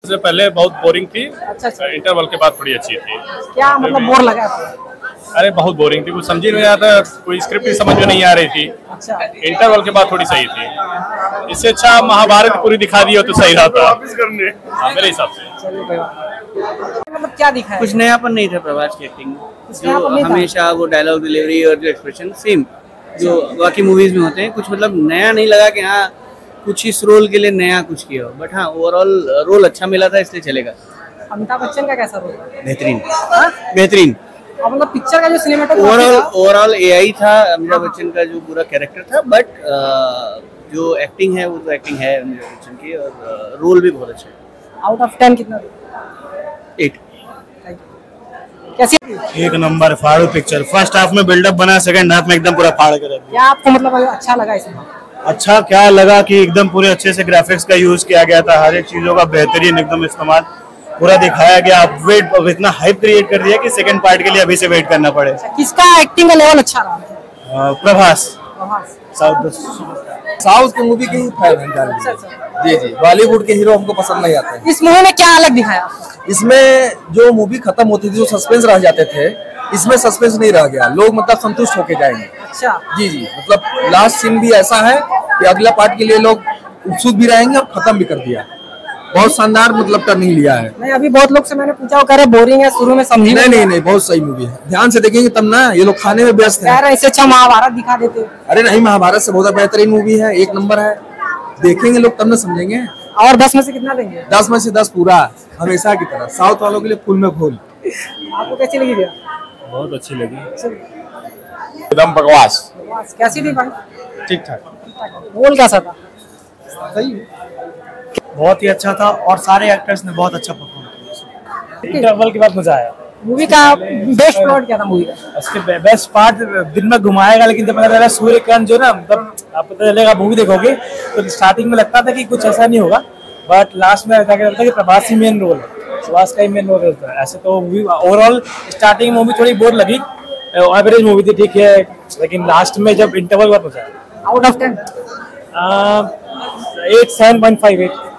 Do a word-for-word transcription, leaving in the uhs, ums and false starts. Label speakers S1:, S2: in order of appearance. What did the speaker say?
S1: से पहले बहुत बोरिंग थी।
S2: अच्छा अच्छा।
S1: इंटरवल के बाद थोड़ी अच्छी थी।
S2: क्या मतलब बोर लगा आपको?
S1: अरे बहुत बोरिंग थी, कुछ समझ ही नहीं आता, कोई स्क्रिप्ट ही समझ में नहीं आ रही थी।
S2: अच्छा।
S1: इंटरवल के बाद थोड़ी सही थी। इससे अच्छा महाभारत पूरी दिखा दी हो तो सही रहता हाँ, मेरे हिसाब से।
S2: चलिए कोई बात। मतलब क्या दिखा है?
S3: कुछ नयापन नहीं था प्रभास की एक्टिंग में, जो
S2: नहीं था?
S3: हमेशा वो डायलॉग डिलीवरी और जो एक्सप्रेशन सेम जो बाकी मूवीज में होते हैं, कुछ मतलब नया नहीं लगा कि हाँ कुछ इस रोल के लिए नया कुछ किया हो, बट हाँ ओवरऑल रोल अच्छा मिला था इसलिए चलेगा।
S2: अमिताभ बच्चन का कैसा रोल?
S3: बेहतरीन बेहतरीन।
S2: अब मतलब पिक्चर का जो सिनेमेटोग्राफी
S3: ओवरऑल ओवरऑल एआई था अमिताभ बच्चन का जो पूरा कैरेक्टर था, बट जो एक्टिंग है वो तो एक्टिंग है अमिताभ बच्चन की, और रोल भी बहुत अच्छा है।
S2: आउट ऑफ टेन कितना?
S3: एट।
S2: कैसी?
S4: एक नंबर फाड़ू पिक्चर। फर्स्ट हाफ में बिल्डअप बना, सेकंड हाफ में एकदम पूरा फाड़ कर दिया।
S2: क्या आपको मतलब अच्छा लगा इसमें?
S4: अच्छा क्या लगा कि एकदम पूरे अच्छे से ग्राफिक्स का यूज किया गया था, हर एक चीजों का बेहतरीन एकदम इस्तेमाल पूरा दिखाया गया। अब वेट अब इतना हाइप क्रिएट कर दिया कि सेकंड पार्ट के लिए अभी से वेट करना पड़े।
S2: किसका एक्टिंग का लेवल अच्छा रहा?
S4: प्रभास।
S2: साउथ
S5: साउथ की मूवी की फैन
S2: अच्छा अच्छा।
S5: जी जी, बॉलीवुड के हीरो हमको पसंद नहीं आते।
S2: इस मूवी में क्या अलग दिखाया?
S5: इसमें जो मूवी खत्म होती थी, जो सस्पेंस रह जाते थे, इसमें सस्पेंस नहीं रह गया। लोग मतलब संतुष्ट होके जाएंगे।
S2: अच्छा
S5: जी जी, मतलब लास्ट सीन भी ऐसा है कि अगला पार्ट के लिए लोग उत्सुक भी रहेंगे और खत्म भी कर दिया। बहुत शानदार मतलब टर्निंग लिया है।
S2: नहीं, अभी बहुत लोग से मैंने पूछा, वो कह रहे बोरिंग है, शुरू में समझी
S5: नहीं नहीं नहीं, बहुत सही मूवी है, ध्यान से देखेंगे तब ना। ये लोग खाने में व्यस्त
S2: कह
S5: है।
S2: रहे इससे अच्छा महाभारत दिखा देते।
S5: अरे नहीं, महाभारत से बहुत बेहतरीन मूवी है, एक नंबर है। देखेंगे लोग तब ना समझेंगे।
S2: और दस में से कितना देंगे?
S5: दस में से दस पूरा, हमेशा की तरह। साउथ वालों के लिए फूल में फूल।
S2: आपको कैसी लगी भैया?
S4: बहुत अच्छी लगी।
S1: एकदम बकवास।
S2: कैसी थी भाई?
S4: ठीक ठाक।
S2: रोल कैसा था?
S5: सही है,
S4: बहुत ही अच्छा था और सारे एक्टर्स ने बहुत अच्छा परफॉर्म किया। इंटरवल के बाद मजा आया।
S2: मूवी का बेस्ट प्लॉट क्या था मूवी का?
S4: उसके बेस्ट पार्ट दिन में घुमाएगा, लेकिन जब पता चला सूर्यकांत जो ना, मतलब आपको पता चलेगा मूवी देखोगे तो स्टार्टिंग में लगता था कि कुछ ऐसा नहीं होगा, बट लास्ट में ऐसा लगता है कि प्रभास ही मेन रोल है, प्रभास का ही मेन रोल रहता है। ऐसे तो मूवी ओवरऑल स्टार्टिंग मूवी थोड़ी बोर लगी, एवरेज मूवी थी, ठीक है, लेकिन लास्ट में जब इंटरवल हुआ मजा आया।
S2: Out of ten?
S4: Eight seven point five eight.